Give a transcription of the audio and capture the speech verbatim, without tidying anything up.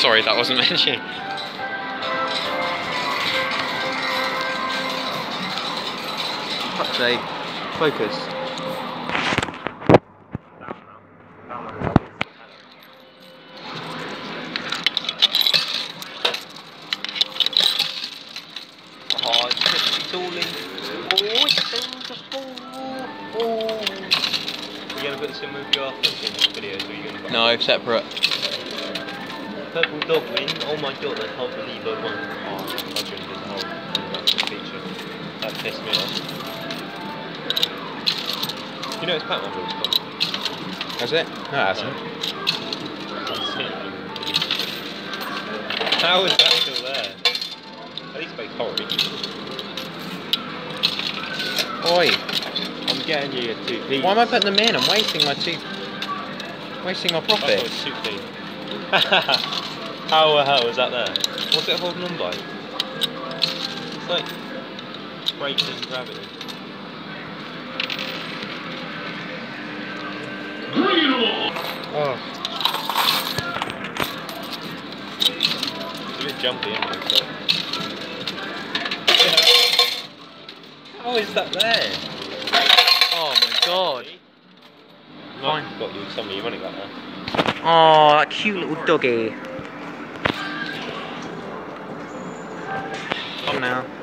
sorry, that wasn't mentioned. Fuck's sake. Focus. Oh, it's just it's all in. Oh, it's going to fall. Oh. Are you going to put this in with your hunting videos, or are you going to... No, separate. Purple dog win. Oh my god, I can't believe I won. Oh, I'm budging this whole feature. That pissed me off. You know it's Pac-Man rules, Tom? Has it? No, it hasn't. How is that still there? At least make Cory. Oi! I'm getting you a two P. Why am I putting them in? I'm wasting my two... Wasting my That's profit. what it's two P. How the hell is that there? What's it holding on by? It's like... breaking gravity. Oh. It's a bit jumpy anyway, so... How is that there? Oh my god. Fine. Got you somebody running that there. Oh, that cute little doggy. Come now.